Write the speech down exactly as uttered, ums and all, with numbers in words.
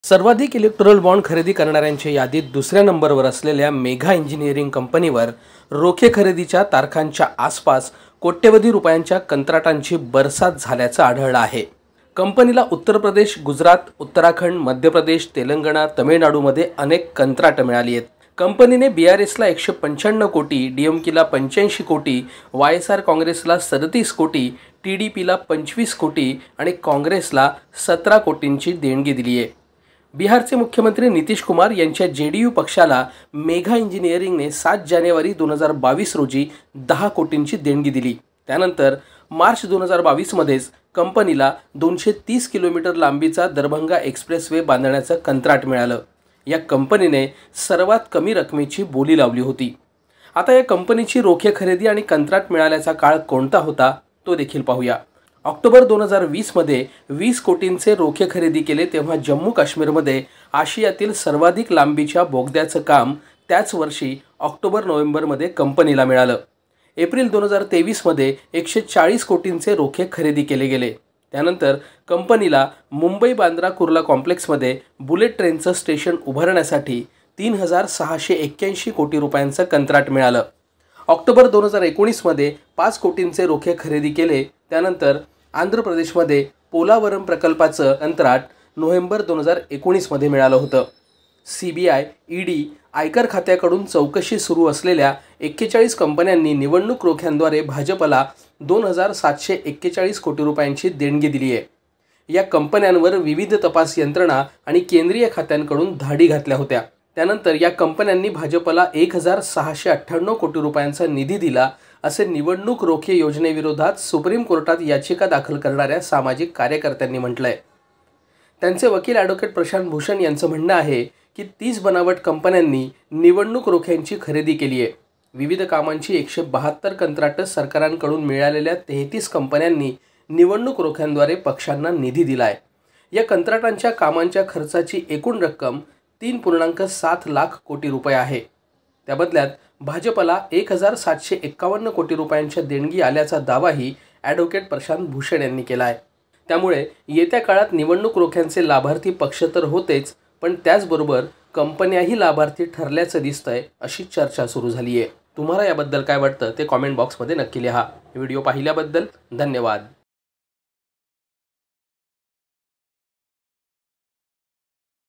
सर्वाधिक electoral bond खरेदी करणाऱ्यांच्या यादीत दुसऱ्या नंबरवर असलेल्या मेघा इंजिनिअरिंग कंपनीवर रोखे खरेदीच्या तारखांच्या आसपास कोट्यवधी रुपयांच्या कंत्राटांची बरसात झाल्याचं आढळलं आहे। कंपनीला उत्तर प्रदेश, गुजरात, उत्तराखंड, मध्य प्रदेश, तेलंगणा, तमिळनाडूमध्ये अनेक कंत्राटं मिळाली आहेत। कंपनीने बीआरएसला एकशे पंच्याण्णव कोटी, डीएमकेला पंच्याऐंशी कोटी, वायएसआर काँग्रेसला सदतीस कोटी, टीडीपीला पंचवीस कोटी आणि काँग्रेसला सतरा कोटींची देणगी दिली आहे। बिहारचे मुख्यमंत्री नितीश कुमार यांच्या जेडीयू पक्षाला मेघा इंजिनिअरिंगने सात जानेवारी दोन हजार बावीस रोजी दहा कोटींची देणगी दिली। त्यानंतर मार्च दोन हजार बावीस मध्येच कंपनीला दोनशे तीस किलोमीटर लांबीचा दरभंगा एक्सप्रेसवे बांधण्याचं कंत्राट मिळालं। या कंपनीने सर्वात कमी रकमेची बोली लावली होती। आता या कंपनीची रोखे खरेदी आणि कंत्राट मिळाल्याचा काळ कोणता होता तो देखील पाहूया। ऑक्टोबर दोन हजार वीस मध्ये वीस कोटींचे रोखे खरेदी केले तेव्हा जम्मू काश्मीरमध्ये आशियातील सर्वाधिक लांबीच्या बोगद्याचं काम त्याच वर्षी ऑक्टोबर नोव्हेंबरमध्ये कंपनीला मिळालं। एप्रिल दोन हजार तेवीस मध्ये एकशे चाळीस कोटींचे रोखे खरेदी केले गेले। त्यानंतर कंपनीला मुंबई बांद्रा कुर्ला कॉम्प्लेक्समध्ये बुलेट ट्रेनचं स्टेशन उभारण्यासाठी तीन हजार सहाशे एक्क्याऐंशी कोटी रुपयांचं कंत्राट मिळालं। ऑक्टोबर दोन हजार एकोणीस मध्ये पाच कोटींचे रोखे खरेदी केले। त्यानंतर आंध्र प्रदेशमध्ये पोलावरम प्रकल्पाचं कंत्राट नोव्हेंबर दोन हजार एकोणीस मध्ये मिळालं होतं। सीबीआय, ईडी, आयकर खात्याकडून चौकशी सुरू असलेल्या एक्केचाळीस कंपन्यांनी निवडणूक रोख्यांद्वारे भाजपला दोन हजार सातशे एक्केचाळीस कोटी रुपयांची देणगी दिली आहे। या कंपन्यांवर विविध तपास यंत्रणा आणि केंद्रीय खात्यांकडून धाडी घातल्या होत्या। त्यानंतर या कंपन्यांनी भाजपला एक हजार सहाशे अठ्ठ्याण्णव कोटी रुपयांचा निधी दिला असे निवडणूक रोखे योजनेविरोधात सुप्रीम कोर्टात याचिका दाखल करणाऱ्या सामाजिक कार्यकर्त्यांनी म्हटलंय। त्यांचे वकील ॲडव्होकेट प्रशांत भूषण यांचं म्हणणं आहे की तीस बनावट कंपन्यांनी निवडणूक रोख्यांची खरेदी केली आहे। विविध कामांची एकशे बहात्तर कंत्राटं सरकारांकडून मिळालेल्या तेहतीस कंपन्यांनी निवडणूक रोख्यांद्वारे पक्षांना निधी दिला आहे। या कंत्राटांच्या कामांच्या खर्चाची एकूण रक्कम तीन पूर्णांक सात लाख कोटी रुपये आहे। त्या बदल्यात भाजपला एक हजार सातशे एक्कावन्न कोटी रुपयांच्या देणगी आल्याचा दावाही ॲडव्होकेट प्रशांत भूषण यांनी केला आहे। त्यामुळे येत्या काळात निवडणूक रोख्यांचे लाभार्थी पक्ष तर होतेच, पण त्याचबरोबर कंपन्याही लाभार्थी ठरल्याचं दिसतंय अशी चर्चा सुरू झाली आहे। तुम्हाला याबद्दल काय वाटतं ते कॉमेंट बॉक्समध्ये नक्की लिहा। व्हिडिओ पाहिल्याबद्दल धन्यवाद।